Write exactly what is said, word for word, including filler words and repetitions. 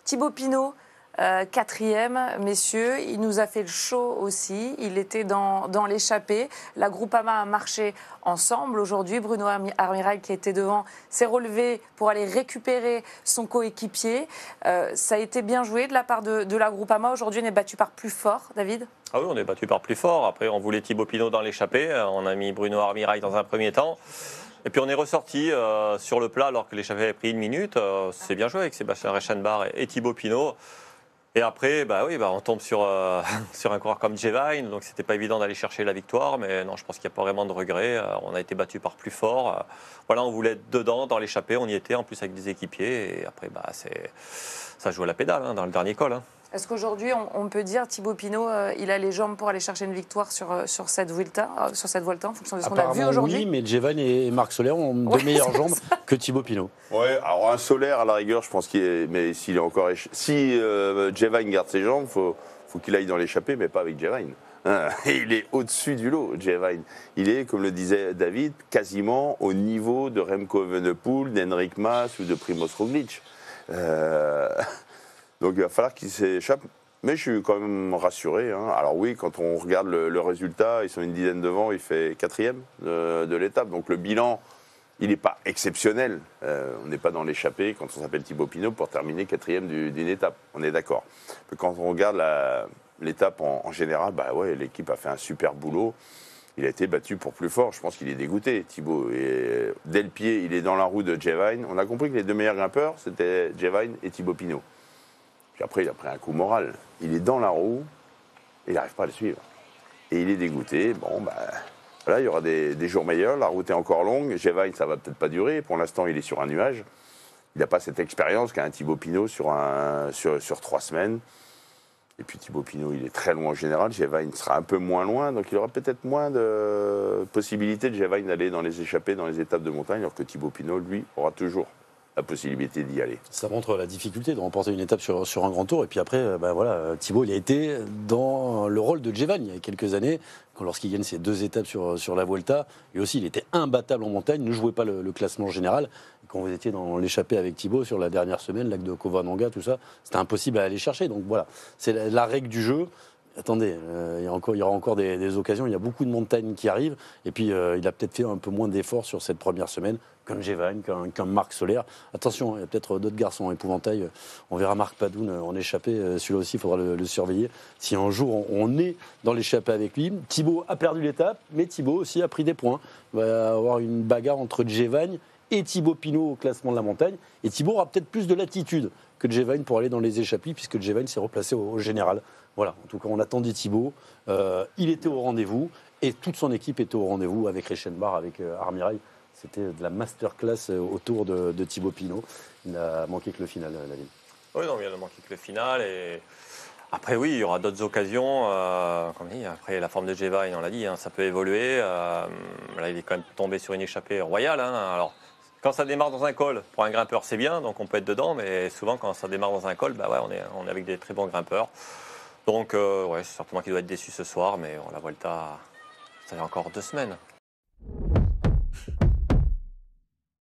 Thibaut Pinot, euh, quatrième, messieurs, il nous a fait le show aussi. Il était dans, dans l'échappée. La Groupama a marché ensemble. Aujourd'hui, Bruno Armirail, qui était devant, s'est relevé pour aller récupérer son coéquipier. Euh, ça a été bien joué de la part de, de la Groupama. Aujourd'hui, on est battu par plus fort, David. Ah oui, on est battu par plus fort. Après, on voulait Thibaut Pinot dans l'échappée. On a mis Bruno Armirail dans un premier temps. Et puis on est ressorti euh, sur le plat alors que l'échappée avait pris une minute. Euh, c'est bien joué avec Sébastien Reichenbach et, et Thibaut Pinot. Et après, bah oui, bah on tombe sur, euh, sur un coureur comme Jevine, donc c'était pas évident d'aller chercher la victoire, mais non, je pense qu'il n'y a pas vraiment de regret. Euh, on a été battu par plus fort. Euh, voilà, on voulait être dedans, dans l'échappée, on y était, en plus avec des équipiers. Et après, bah, c'est, ça joue à la pédale hein, dans le dernier col. Hein. Est-ce qu'aujourd'hui, on, on peut dire Thibaut Pinot, euh, il a les jambes pour aller chercher une victoire sur, euh, sur cette Vuelta, euh, sur cette Vuelta, en fonction de ce qu'on a vu aujourd'hui? Oui, mais Jevine et Marc Soler ont de ouais, meilleures jambes ça. que Thibaut Pinot. Ouais, alors un Soler à la rigueur, je pense qu'il est, mais s'il est encore, éche... si euh, Jevine garde ses jambes, faut, faut qu'il aille dans l'échappée, mais pas avec Jevine. Hein, il est au-dessus du lot, Jevine. Il est, comme le disait David, quasiment au niveau de Remco Evenepoel, d'Henrik Mas ou de Primoz Roglic. Euh... Donc il va falloir qu'il s'échappe. Mais je suis quand même rassuré. Hein. Alors oui, quand on regarde le, le résultat, ils sont une dizaine devant, il fait quatrième de, de l'étape. Donc le bilan, il n'est pas exceptionnel. Euh, on n'est pas dans l'échappée quand on s'appelle Thibaut Pinot pour terminer quatrième du, d'une étape. On est d'accord. Mais quand on regarde la, l'étape en, en général, bah ouais, l'équipe a fait un super boulot. Il a été battu pour plus fort. Je pense qu'il est dégoûté, Thibaut. Et dès le pied, il est dans la roue de Jevine. On a compris que les deux meilleurs grimpeurs, c'était Jevine et Thibaut Pinot. Puis après, il a pris un coup moral. Il est dans la roue, et il n'arrive pas à le suivre. Et il est dégoûté. Bon, ben, voilà, il y aura des, des jours meilleurs. La route est encore longue. Jevine, ça ne va peut-être pas durer. Pour l'instant, il est sur un nuage. Il n'a pas cette expérience qu'a un Thibaut Pinot sur, un, sur, sur trois semaines. Et puis Thibaut Pinot, il est très loin en général. Jevine sera un peu moins loin. Donc il aura peut-être moins de possibilités de Jevine d'aller dans les échappées, dans les étapes de montagne, alors que Thibaut Pinot, lui, aura toujours la possibilité d'y aller. Ça montre la difficulté de remporter une étape sur, sur un grand tour. Et puis après, ben voilà, Thibaut, il a été dans le rôle de Jevine il y a quelques années, quand lorsqu'il gagne ses deux étapes sur, sur la Vuelta. Lui aussi, il était imbattable en montagne, ne jouait pas le, le classement général. Et quand vous étiez dans l'échappée avec Thibaut sur la dernière semaine, lac de Covadonga, tout ça, c'était impossible à aller chercher. Donc voilà, c'est la, la règle du jeu. Attendez, euh, il, y a encore, il y aura encore des, des occasions, il y a beaucoup de montagnes qui arrivent, et puis euh, il a peut-être fait un peu moins d'efforts sur cette première semaine qu'un Jevine, qu'un, qu'un Marc Soler. Attention, il y a peut-être d'autres garçons en épouvantail, on verra Marc Padoun en échappée, celui-là aussi il faudra le, le surveiller. Si un jour on est dans l'échappée avec lui, Thibaut a perdu l'étape, mais Thibaut aussi a pris des points. Il va y avoir une bagarre entre Jevine et Thibaut Pinot au classement de la montagne, et Thibaut aura peut-être plus de latitude que Jevine pour aller dans les échappées, puisque Jevine s'est replacé au, au général. Voilà, en tout cas, on attendait Thibaut. Euh, il était au rendez-vous et toute son équipe était au rendez-vous avec Reichenbach, avec euh, Armirail. C'était de la masterclass euh, autour de, de Thibaut Pinot. Il n'a manqué que le final, euh, David. Oui, non, il n'a manqué que le final. Et après, oui, il y aura d'autres occasions. Euh, comme dit, après, la forme de Jevine, on l'a dit, hein, ça peut évoluer. Euh, là, il est quand même tombé sur une échappée royale. Hein, alors, quand ça démarre dans un col, pour un grimpeur, c'est bien, donc on peut être dedans. Mais souvent, quand ça démarre dans un col, bah ouais, on est, on est avec des très bons grimpeurs. Donc, euh, ouais, c'est certainement qu'il doit être déçu ce soir, mais on la Vuelta, ça fait encore deux semaines.